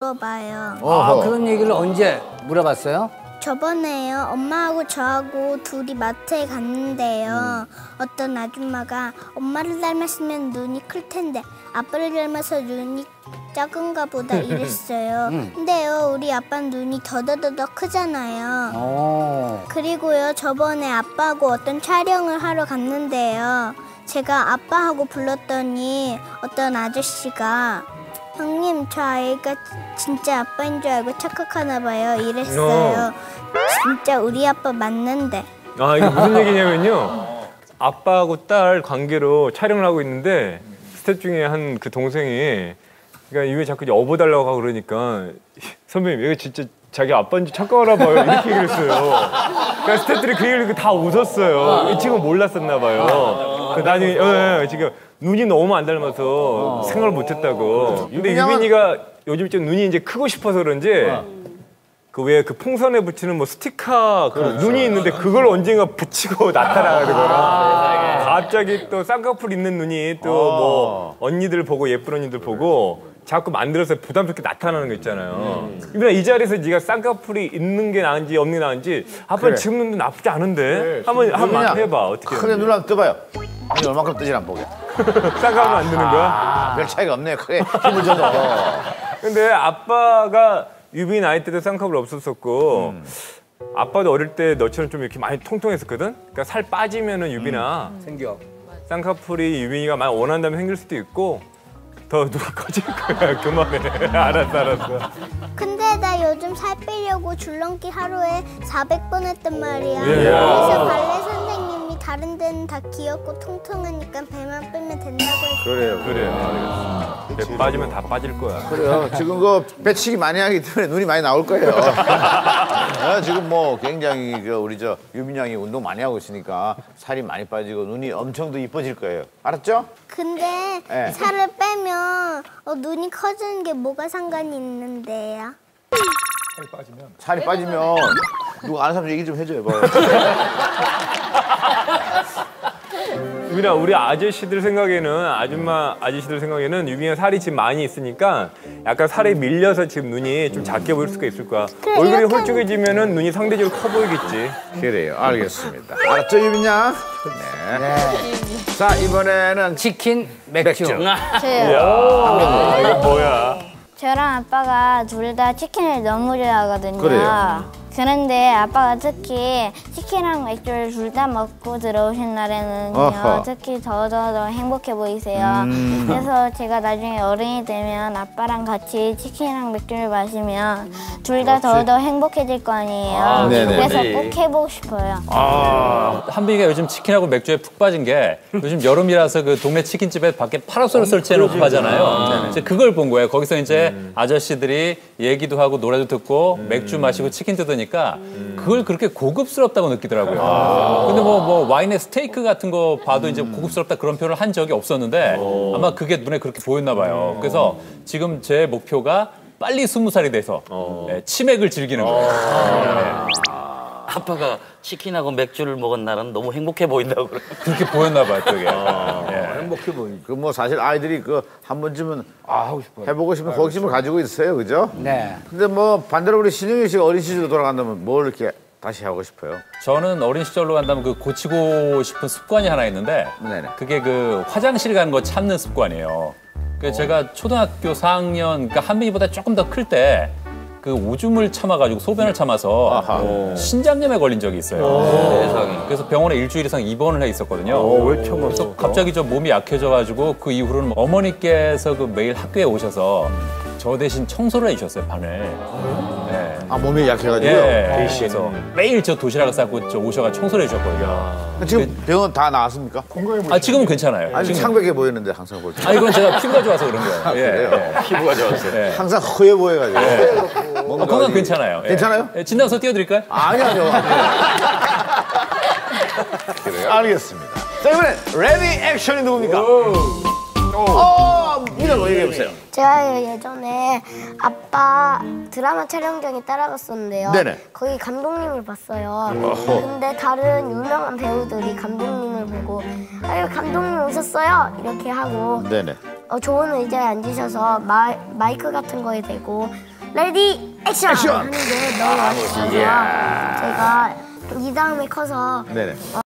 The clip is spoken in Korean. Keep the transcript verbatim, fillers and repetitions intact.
물어봐요. 아, 그런 얘기를 언제 물어봤어요? 저번에요. 엄마하고 저하고 둘이 마트에 갔는데요. 음. 어떤 아줌마가 엄마를 닮았으면 눈이 클 텐데 아빠를 닮아서 눈이 작은가 보다 이랬어요. 음. 근데요, 우리 아빠는 눈이 더더더더 크잖아요. 오. 그리고요, 저번에 아빠하고 어떤 촬영을 하러 갔는데요. 제가 아빠하고 불렀더니 어떤 아저씨가 형님, 저 아이가 진짜 아빠인 줄 알고 착각하나 봐요. 이랬어요. 어. 진짜 우리 아빠 맞는데. 아, 이게 무슨 얘기냐면요. 아빠하고 딸 관계로 촬영을 하고 있는데 스텝 중에 한 그 동생이 그러니까 이게 자꾸 업어달라고 하고 그러니까 선배님, 얘가 진짜 자기 아빠인지 착각하나 봐요. 이렇게 얘기를 했어요. 그러니까 스텝들이 그 얘기를 다 웃었어요. 이 친구는 몰랐었나 봐요. 나중에 어, 지금 눈이 너무 안 닮아서 어. 생각을 못했다고. 근데 유빈이가 요즘 좀 눈이 이제 크고 싶어서 그런지 어. 그 왜 그 풍선에 붙이는 뭐 스티커 그 그렇죠. 눈이 있는데 그걸 언젠가 붙이고 나타나거나 아. 갑자기 또 쌍꺼풀 있는 눈이 또 뭐 어. 언니들 보고 예쁜 언니들 보고 자꾸 만들어서 부담스럽게 나타나는 거 있잖아요. 유빈아, 음. 이 자리에서 네가 쌍꺼풀이 있는 게 나은지 없는 게 나은지 아빠 그래. 지금 눈도 나쁘지 않은데 그래. 한번 한번 해봐. 어떻게? 그래, 눈 한번 떠봐요. 아니, 얼마큼 뜨지 안 보게. 쌍꺼풀 안 드는 거야? 아, 별 차이가 없네. 그래, 힘을 줘도. 근데 아빠가 유빈 나이 때도 쌍꺼풀 없었었고 음. 아빠도 어릴 때 너처럼 좀 이렇게 많이 통통했었거든. 그러니까 살 빠지면은 유빈아 음. 생겨. 쌍꺼풀이 유빈이가 많이 원한다면 생길 수도 있고 더 누가 커질 거야. 그만해. 알았어, 알았어. 근데 나 요즘 살 빼려고 줄넘기 하루에 사백 번 했단 말이야. 예. 그래서 발레 선생님이 다른 데는 다 귀엽고 통통하니까 배만 빼면 된다고 했어요. 그래요, 그래요. 배 빠지면 다 빠질 거야. 그래요. 지금 그 배치기 많이 하기 때문에 눈이 많이 나올 거예요. 지금 뭐 굉장히 그 우리 저 유빈 양이 운동 많이 하고 있으니까 살이 많이 빠지고 눈이 엄청 더 이뻐질 거예요. 알았죠? 근데 네. 살을 빼면 어, 눈이 커지는 게 뭐가 상관이 있는데요? 살이 빠지면? 살이 빠지면 누가 아는 사람 얘기 좀 해줘요. 유빈아, 우리 아저씨들 생각에는 아줌마 아저씨들 생각에는 유빈이가 살이 지금 많이 있으니까 약간 살에 밀려서 지금 눈이 좀 작게 보일 수가 있을 거야. 그래, 얼굴이 홀쭉해지면은 눈이 상대적으로 커 보이겠지. 그래요, 알겠습니다. 알았죠, 유빈 양? 네. 네. 자, 이번에는 치킨, 맥주. 맥주. 이야, 이거 뭐야? 저랑 아빠가 둘 다 치킨을 너무 좋아하거든요. 그래요? 그런데 아빠가 특히 치킨이랑 맥주를 둘 다 먹고 들어오신 날에는요, 어허. 특히 더 더 더 행복해 보이세요. 음. 그래서 제가 나중에 어른이 되면 아빠랑 같이 치킨이랑 맥주를 마시면 둘 다 더 더 행복해질 거 아니에요. 아, 그래서 꼭 해보고 싶어요. 아, 한빈이가 요즘 치킨하고 맥주에 푹 빠진 게 요즘 여름이라서 그 동네 치킨집에 밖에 파라솔을 설치해놓고 하잖아요. 아. 이제 그걸 본 거예요. 거기서 이제 음. 아저씨들이 얘기도 하고 노래도 듣고 음. 맥주 마시고 치킨 뜯으니까 음. 그걸 그렇게 고급스럽다고 느끼더라고요. 아. 근데 뭐, 뭐 와인에 스테이크 같은 거 봐도 음. 이제 고급스럽다 그런 표현을 한 적이 없었는데 오. 아마 그게 눈에 그렇게 보였나 봐요. 그래서 지금 제 목표가 빨리 스무 살이 돼서 네, 치맥을 즐기는 거예요. 네. 아빠가 치킨하고 맥주를 먹은 날은 너무 행복해 보인다고 그래요. 그렇게 보였나 봐요, 그게. 아, 네. 행복해 보이니까. 그 뭐 사실 아이들이 그 한 번쯤은 아, 하고 싶어요. 해보고 싶은 호기심을 가지고 있어요, 그죠? 네. 근데 뭐 반대로 우리 신영일 씨가 어린 시절로 돌아간다면 뭘 이렇게 다시 하고 싶어요? 저는 어린 시절로 간다면 그 고치고 싶은 습관이 하나 있는데 네네. 그게 그 화장실 가는 거 참는 습관이에요. 그 제가 초등학교 사 학년, 그러니까 한빈이보다 조금 더 클 때 그 오줌을 참아가지고 소변을 참아서 아하. 신장염에 걸린 적이 있어요. 세상에. 그래서 병원에 일주일 이상 입원을 해 있었거든요. 오, 왜 참았어? 그래서 갑자기 좀 몸이 약해져가지고 그 이후로는 어머니께서 그 매일 학교에 오셔서 저 대신 청소를 해주셨어요, 방을. 네. 아, 몸이 약해가지고요? 예, 대신. 그래서 매일 저 도시락을 싸고 저 오셔가 청소를 해주셨거든요. 지금 그, 병원 다 나았습니까? 아, 지금은 괜찮아요. 아니, 지금... 창백해 보이는데 항상 볼 때. 아, 이건 제가 피부가 좋아서 그런 거예요. 아, 예, 그래요? 예. 피부가 좋았어요. 예. 항상 허해 보여가지고. 예. 뭔가 어, 건강 괜찮아요. 괜찮아요? 예. 진단서 띄워드릴까요? 아니, 아니요. 그래요? 알겠습니다. 자, 이번엔 레디 액션이 누굽니까? 어, 미라고 얘기해보세요. 제가 예전에 아빠 드라마 촬영장에 따라갔었는데요. 네네. 거기 감독님을 봤어요. 어허. 근데 다른 유명한 배우들이 감독님을 보고 아유, 감독님 오셨어요? 이렇게 하고 네네. 어, 좋은 의자에 앉으셔서 마, 마이크 같은 거에 대고 레디 액션, 액션! 하는 게 너무 멋있어서 제가 이 다음에 커서 네네.